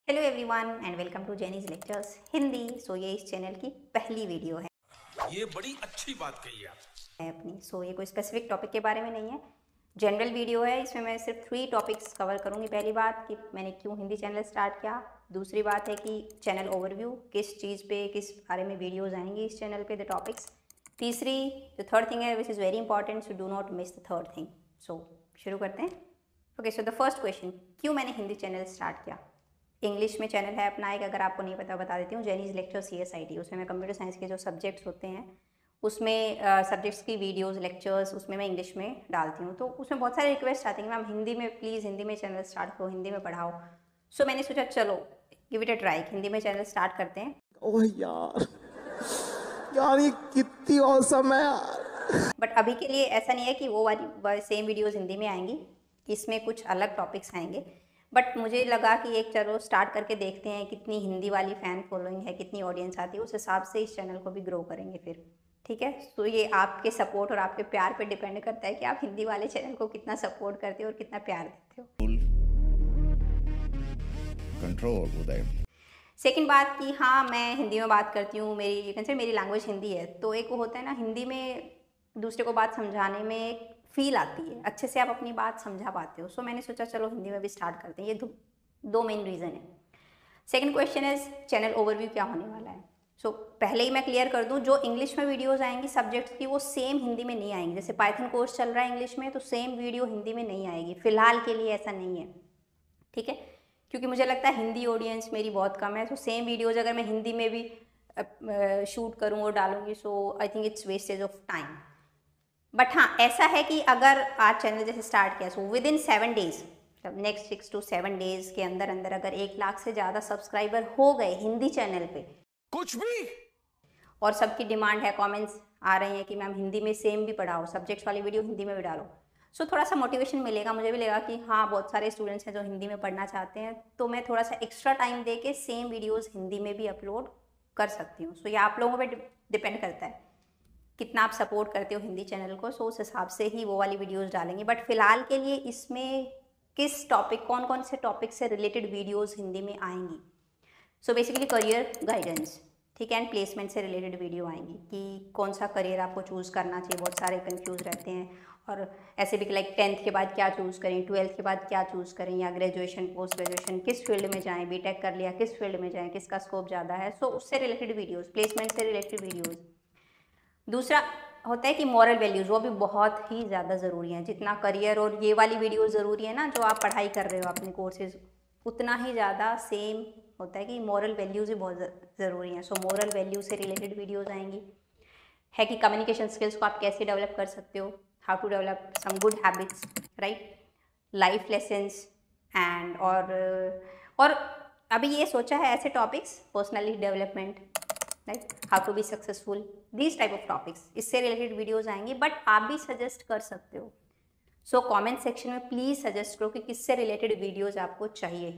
Hello everyone and welcome to Jenny's lectures Hindi. ये इस channel की पहली वीडियो है। ये बड़ी अच्छी बात कही आप अपनी ये कोई स्पेसिफिक टॉपिक के बारे में नहीं है, जनरल वीडियो है। इसमें मैं सिर्फ 3 टॉपिक्स कवर करूंगी। पहली बात कि मैंने क्यों हिंदी चैनल स्टार्ट किया, दूसरी बात है कि चैनल ओवरव्यू, किस चीज़ पे किस बारे में वीडियोज़ आएंगी इस चैनल पे, द टॉपिक्स। तीसरी जो थर्ड थिंग है which is very important, so do not miss the third thing. शुरू करते हैं। Okay, so the first question, क्यों मैंने हिंदी चैनल स्टार्ट किया। इंग्लिश में चैनल है अपना एक, अगर आपको नहीं पता बता देती हूँ, जेनीज लेक्चर CSIT। उसमें मैं कंप्यूटर साइंस के जो सब्जेक्ट्स होते हैं उसमें सब्जेक्ट्स की वीडियोस लेक्चर्स उसमें मैं इंग्लिश में डालती हूँ। तो उसमें बहुत सारे रिक्वेस्ट आती हैं कि मैम हिंदी में प्लीज़ हिंदी में चैनल स्टार्ट करो, हिंदी में पढ़ाओ। मैंने सोचा चलो give it a try, Hindi में चैनल स्टार्ट करते हैं। ओह यार यार ये कितनी औसम है यार। बट अभी के लिए ऐसा नहीं है कि वो वाली सेम वीडियोस हिंदी में आएंगी, इसमें कुछ अलग टॉपिक्स आएंगे। बट मुझे लगा कि एक चलो स्टार्ट करके देखते हैं कितनी हिंदी वाली फ़ैन फॉलोइंग है, कितनी ऑडियंस आती है, उस हिसाब से इस चैनल को भी ग्रो करेंगे फिर। ठीक है, तो ये आपके सपोर्ट और आपके प्यार पे डिपेंड करता है कि आप हिंदी वाले चैनल को कितना सपोर्ट करते हो और कितना प्यार देते हो। कंट्रोल उदय। सेकंड बात कि हाँ मैं हिंदी में बात करती हूँ, मेरी यू कैन से मेरी लैंग्वेज हिंदी है, तो एक वो होता है ना हिंदी में दूसरे को बात समझाने में एक फील आती है, अच्छे से आप अपनी बात समझा पाते हो। मैंने सोचा चलो हिंदी में भी स्टार्ट करते हैं। ये दो मेन रीज़न है। Second question is channel overview क्या होने वाला है। पहले ही मैं क्लियर कर दूं, जो इंग्लिश में वीडियोस आएंगी सब्जेक्ट्स की वो सेम हिंदी में नहीं आएंगी। जैसे पाइथन कोर्स चल रहा है इंग्लिश में, तो सेम वीडियो हिंदी में नहीं आएगी, फिलहाल के लिए ऐसा नहीं है। ठीक है, क्योंकि मुझे लगता है हिंदी ऑडियंस मेरी बहुत कम है, तो सेम वीडियोज़ अगर मैं हिंदी में भी शूट करूँ और डालूंगी, I think it's wastage of time. But हाँ ऐसा है कि अगर आज चैनल जैसे स्टार्ट किया, within 7 days, next 6 to 7 days के अंदर अंदर अगर 1 लाख से ज़्यादा सब्सक्राइबर हो गए हिंदी चैनल पे, कुछ भी, और सबकी डिमांड है, कमेंट्स आ रहे हैं कि मैम हिंदी में सेम भी पढ़ाओ, सब्जेक्ट्स वाली वीडियो हिंदी में भी डालो, थोड़ा सा मोटिवेशन मिलेगा, मुझे भी लगा कि हाँ बहुत सारे स्टूडेंट्स हैं जो हिंदी में पढ़ना चाहते हैं, तो मैं थोड़ा सा एक्स्ट्रा टाइम दे के सेम वीडियोज़ हिंदी में भी अपलोड कर सकती हूँ। ये आप लोगों पर डिपेंड करता है कितना आप सपोर्ट करते हो हिंदी चैनल को, उस हिसाब से ही वो वाली वीडियोज़ डालेंगे। बट फिलहाल के लिए इसमें किस टॉपिक, कौन कौन से टॉपिक से रिलेटेड वीडियोज़ हिंदी में आएंगी। बेसिकली करियर गाइडेंस, ठीक है, एंड प्लेसमेंट से रिलेटेड वीडियो आएंगी कि कौन सा करियर आपको चूज़ करना चाहिए। बहुत सारे कंफ्यूज रहते हैं, और ऐसे भी लाइक 10th के बाद क्या चूज़ करें, 12th के बाद क्या चूज़ करें, या ग्रेजुएशन पोस्ट ग्रेजुएशन किस फील्ड में जाएं, बीटेक कर लिया किस फील्ड में जाएं, किसका स्कोप ज़्यादा है। उससे रिलेटेड वीडियोज़, प्लेसमेंट से रिलेटेड वीडियोज़। दूसरा होता है कि मॉरल वैल्यूज़, वो भी बहुत ही ज़्यादा ज़रूरी हैं। जितना करियर और ये वाली वीडियो ज़रूरी है ना, जो आप पढ़ाई कर रहे हो अपने कोर्सेज, उतना ही ज़्यादा सेम होता है कि मॉरल वैल्यूज़ भी बहुत ज़रूरी हैं। मॉरल वैल्यू से रिलेटेड वीडियोज़ आएंगी, है कि कम्युनिकेशन स्किल्स को आप कैसे डेवलप कर सकते हो, how to develop some good habits, right, life lessons and और अभी ये सोचा है ऐसे topics, personally development, right, how to be successful, these type of topics, इससे रिलेटेड वीडियोज़ आएंगी। बट आप भी सजेस्ट कर सकते हो। कमेंट सेक्शन में प्लीज़ सजेस्ट करो कि किससे रिलेटेड वीडियोज़ आपको चाहिए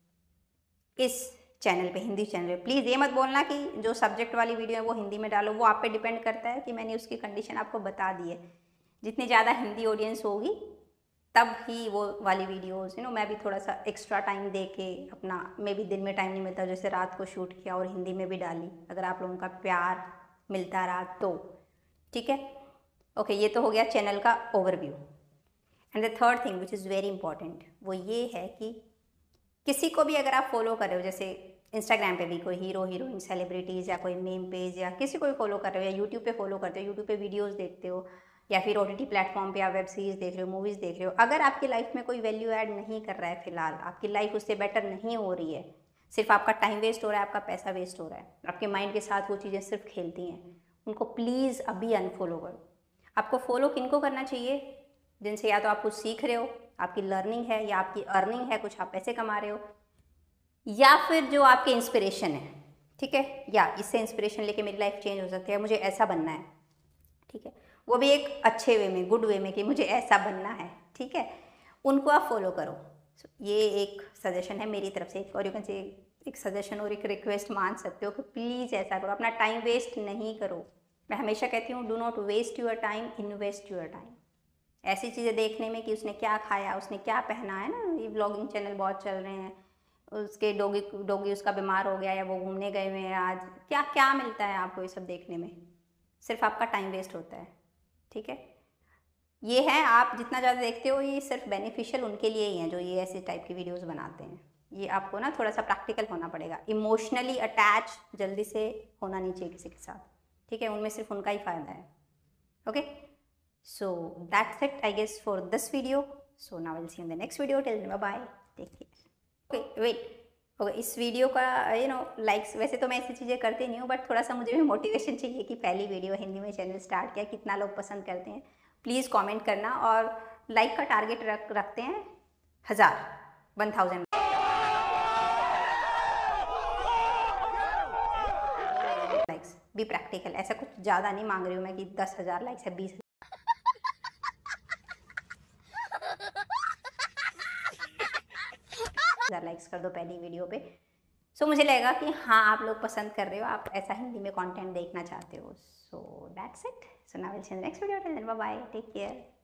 इस चैनल पे, हिंदी चैनल पे। प्लीज़ ये मत बोलना कि जो सब्जेक्ट वाली वीडियो है वो हिंदी में डालो, वो आप पे डिपेंड करता है कि मैंने उसकी कंडीशन आपको बता दी है। जितनी ज़्यादा हिंदी ऑडियंस होगी तब ही वो वाली वीडियोज़ मैं भी थोड़ा सा एक्स्ट्रा टाइम दे के अपना, मे भी दिन में टाइम नहीं मिलता, जैसे रात को शूट किया और हिंदी में भी डाली, अगर आप लोगों का प्यार मिलता रहा तो। ठीक है, ओके, ये तो हो गया चैनल का overview. And the third thing which is very important, वो ये है कि किसी को भी अगर आप फॉलो कर रहे हो, जैसे इंस्टाग्राम पे भी कोई हीरो हीरोइन सेलिब्रिटीज़ या कोई मीम पेज या किसी को भी फॉलो कर रहे हो, या यूट्यूब पे फॉलो करते हो, यूट्यूब पे वीडियोस देखते हो, या फिर OTT प्लेटफॉर्म पे आप वेब सीरीज़ देख रहे हो, मूवीज़ देख रहे हो, अगर आपकी लाइफ में कोई वैल्यू ऐड नहीं कर रहा है, फिलहाल आपकी लाइफ उससे बेटर नहीं हो रही है, सिर्फ आपका टाइम वेस्ट हो रहा है, आपका पैसा वेस्ट हो रहा है, आपके माइंड के साथ वो चीज़ें सिर्फ खेलती हैं, उनको प्लीज़ अभी अनफॉलो करो। आपको फॉलो किनको करना चाहिए, जिनसे या तो आप कुछ सीख रहे हो, आपकी लर्निंग है, या आपकी अर्निंग है, कुछ आप पैसे कमा रहे हो, या फिर जो आपके इंस्पिरेशन है। ठीक है, या इससे इंस्पिरेशन लेके मेरी लाइफ चेंज हो सकती है, मुझे ऐसा बनना है। ठीक है, वो भी एक अच्छे वे में, गुड वे में, कि मुझे ऐसा बनना है। ठीक है, उनको आप फॉलो करो। ये एक सजेशन है मेरी तरफ से, और यू कैन से एक सजेशन और एक रिक्वेस्ट मान सकते हो कि प्लीज़ ऐसा करो, अपना टाइम वेस्ट नहीं करो। मैं हमेशा कहती हूँ, do not waste your time, invest your time. ऐसी चीज़ें देखने में कि उसने क्या खाया, उसने क्या पहना है ना, ये व्लॉगिंग चैनल बहुत चल रहे हैं, उसके डॉगी उसका बीमार हो गया या वो घूमने गए हुए हैं आज, क्या क्या मिलता है आपको ये सब देखने में? सिर्फ आपका टाइम वेस्ट होता है, ठीक है। ये है, आप जितना ज़्यादा देखते हो ये सिर्फ बेनिफिशियल उनके लिए ही हैं जो ये ऐसे टाइप की वीडियोस बनाते हैं। ये आपको ना थोड़ा सा प्रैक्टिकल होना पड़ेगा, इमोशनली अटैच जल्दी से होना नहीं चाहिए किसी के साथ, ठीक है। उनमें सिर्फ उनका ही फ़ायदा है। Okay, so that's it I guess for this video. So now will see in the next video, till then bye bye, take care. Okay wait, okay, इस वीडियो का लाइक्स, वैसे तो मैं ऐसी चीज़ें करती नहीं हूँ, बट थोड़ा सा मुझे भी मोटिवेशन चाहिए कि पहली वीडियो हिंदी में चैनल स्टार्ट किया, कितना लोग पसंद करते हैं। प्लीज़ कमेंट करना, और लाइक का टारगेट रखते हैं 1000 लाइक्स। बी प्रैक्टिकल, ऐसा कुछ ज़्यादा नहीं मांग रही हूँ मैं कि 10,000 लाइक्स है, 20,000 लाइक्स कर दो पहली वीडियो पे। सो मुझे लगेगा कि हाँ आप लोग पसंद कर रहे हो, आप ऐसा हिंदी में कंटेंट देखना चाहते हो। So that's it. So now will see in the next video, till then bye bye, take care.